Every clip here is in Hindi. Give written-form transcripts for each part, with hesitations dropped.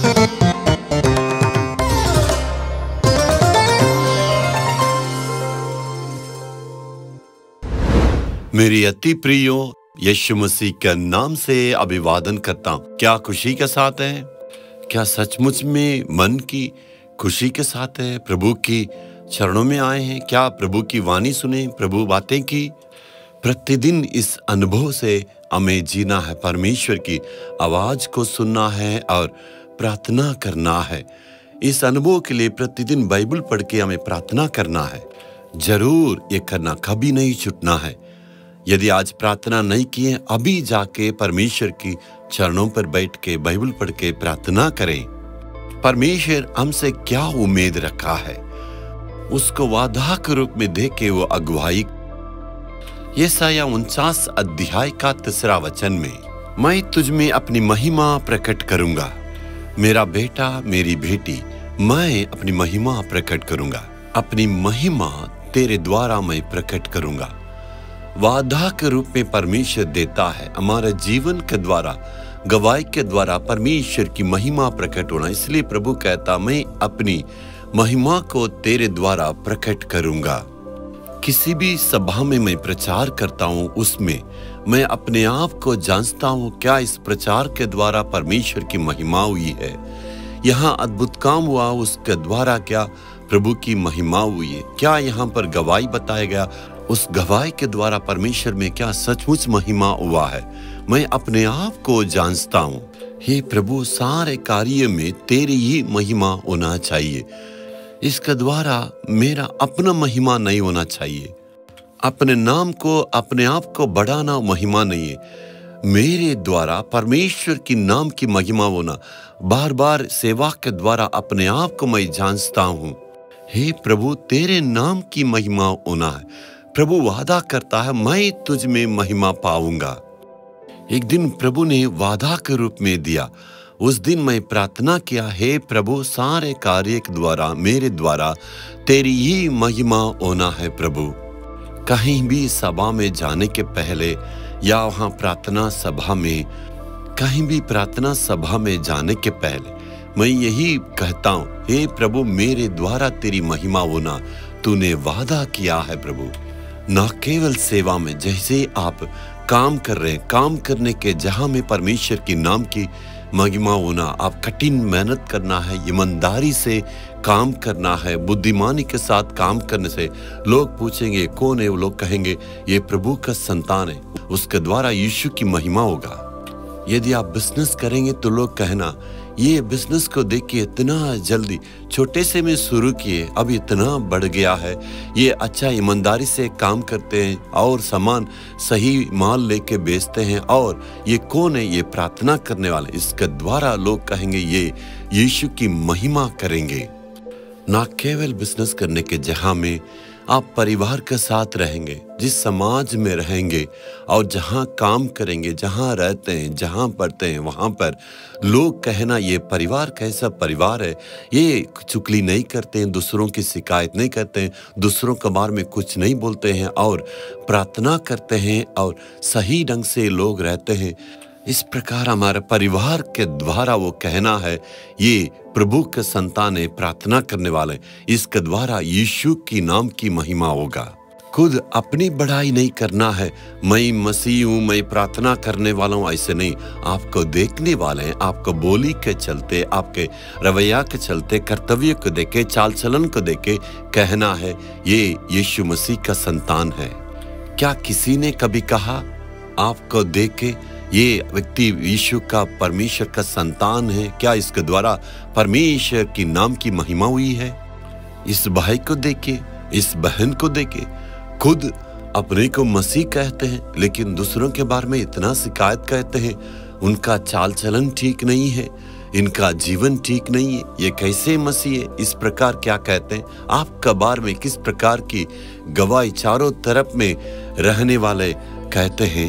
मेरी अति प्रियो यीशु मसीह के नाम से अभिवादन करता हूँ। क्या खुशी के साथ है? क्या सचमुच में मन की खुशी के साथ है? प्रभु की चरणों में आए हैं? क्या प्रभु की वाणी सुने, प्रभु बातें की? प्रतिदिन इस अनुभव से हमें जीना है, परमेश्वर की आवाज को सुनना है और प्रार्थना करना है। इस अनुभव के लिए प्रतिदिन बाइबल पढ़ के हमें प्रार्थना करना है। जरूर ये करना, कभी नहीं छूटना है। यदि आज प्रार्थना नहीं किए, अभी जाके परमेश्वर की चरणों पर बैठ के बाइबल पढ़ के प्रार्थना करें। परमेश्वर हमसे क्या उम्मीद रखा है, उसको वादा के रूप में दे के वो अगुवाई। यशायाह 49 अध्याय का 3 वचन में, मैं तुझ में अपनी महिमा प्रकट करूंगा। मेरा बेटा, मेरी बेटी, मैं अपनी महिमा प्रकट करूंगा। अपनी महिमा तेरे द्वारा मैं प्रकट करूंगा। वादा के रूप में परमेश्वर देता है। हमारे जीवन के द्वारा, गवाही के द्वारा परमेश्वर की महिमा प्रकट होना। इसलिए प्रभु कहता, मैं अपनी महिमा को तेरे द्वारा प्रकट करूंगा। किसी भी सभा में मैं प्रचार करता हूं, उसमें मैं अपने आप को जांचता हूं, क्या इस प्रचार के द्वारा परमेश्वर की महिमा हुई है? यहाँ अद्भुत काम हुआ, उसके द्वारा क्या प्रभु की महिमा हुई है? क्या यहाँ पर गवाही बताया गया, उस गवाही के द्वारा परमेश्वर में क्या सचमुच महिमा हुआ है? मैं अपने आप को जांचता हूँ। हे प्रभु, सारे कार्य में तेरी ही महिमा होना चाहिए। इसके द्वारा मेरा अपना महिमा नहीं होना चाहिए। अपने नाम को, अपने आप को बढ़ाना महिमा नहीं है। मेरे द्वारा परमेश्वर की नाम की महिमा होना। बार बार सेवा के द्वारा अपने आप को मैं जांचता हूँ। हे प्रभु, तेरे नाम की महिमा होना है। प्रभु वादा करता है, मैं तुझ में महिमा पाऊंगा। एक दिन प्रभु ने वादा के रूप में दिया। उस दिन मैं प्रार्थना किया, हे प्रभु, सारे कार्य के द्वारा, मेरे द्वारा तेरी ही महिमा होना है। प्रभु, कहीं भी सभा में जाने के पहले या वहाँ प्रार्थना सभा में, कहीं भी प्रार्थना सभा में जाने के पहले मैं यही कहता हूँ, हे प्रभु, मेरे द्वारा तेरी महिमा होना तूने वादा किया है। प्रभु, न केवल सेवा में, जैसे आप काम कर रहे हैं, काम करने के जहां में परमेश्वर की नाम की महिमा होना, आप कठिन मेहनत करना है, ईमानदारी से काम करना है, बुद्धिमानी के साथ काम करने से लोग पूछेंगे कौन है? वो लोग कहेंगे ये प्रभु का संतान है, उसके द्वारा यीशु की महिमा होगा। यदि आप बिजनेस करेंगे तो लोग कहना, ये बिजनेस को देख के इतना जल्दी, छोटे से में शुरू किए, अब इतना बढ़ गया है। ये अच्छा ईमानदारी से काम करते हैं और सामान सही माल लेके बेचते हैं, और ये कौन है? ये प्रार्थना करने वाले। इसके द्वारा लोग कहेंगे ये यीशु की महिमा करेंगे। ना केवल बिजनेस करने के जहां में आप परिवार के साथ रहेंगे, जिस समाज में रहेंगे और जहां काम करेंगे, जहां रहते हैं, जहां पढ़ते हैं, वहां पर लोग कहना ये परिवार कैसा परिवार है, ये चुगली नहीं करते हैं, दूसरों की शिकायत नहीं करते हैं, दूसरों के बारे में कुछ नहीं बोलते हैं और प्रार्थना करते हैं और सही ढंग से लोग रहते हैं। इस प्रकार हमारे परिवार के द्वारा वो कहना है ये प्रभु के संतान है, प्रार्थना करने वाले। इसके द्वारा यीशु की नाम की महिमा होगा। खुद अपनी बढ़ाई नहीं करना है, मैं मसीह हूँ, मैं प्रार्थना करने वाला हूँ, ऐसे नहीं। आपको देखने वाले हैं, आपको बोली के चलते, आपके रवैया के चलते, कर्तव्य को देखे, चाल चलन को देखे कहना है ये यीशु मसीह का संतान है। क्या किसी ने कभी कहा आपको देख के ये व्यक्ति यीशु का, परमेश्वर का संतान है? क्या इसके द्वारा परमेश्वर की नाम की महिमा हुई है? इस भाई को देखे, इस बहन को देखे, खुद अपने को मसीह कहते हैं लेकिन दूसरों के बारे में इतना शिकायत कहते हैं, उनका चाल चलन ठीक नहीं है, इनका जीवन ठीक नहीं है, ये कैसे मसीह है? इस प्रकार क्या कहते हैं? आपका बारे में किस प्रकार की गवाही चारों तरफ में रहने वाले कहते हैं?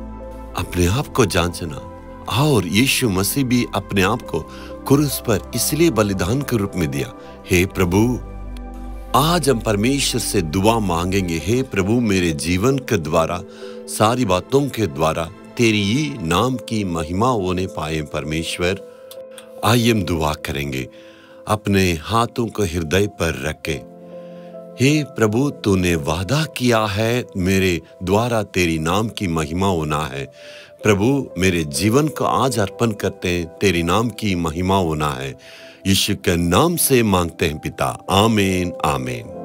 अपने आप को जांचना। और यीशु मसीह भी अपने आप को क्रूस पर इसलिए बलिदान के रूप में दिया। हे प्रभु, आज हम परमेश्वर से दुआ मांगेंगे, हे प्रभु, मेरे जीवन के द्वारा, सारी बातों के द्वारा तेरी ही नाम की महिमा होने पाए परमेश्वर। आइए हम दुआ करेंगे अपने हाथों को हृदय पर रख के। हे प्रभु, तूने वादा किया है मेरे द्वारा तेरी नाम की महिमा होना है। प्रभु, मेरे जीवन को आज अर्पण करते हैं, तेरी नाम की महिमा होना है। यीशु के नाम से मांगते हैं पिता, आमीन आमीन।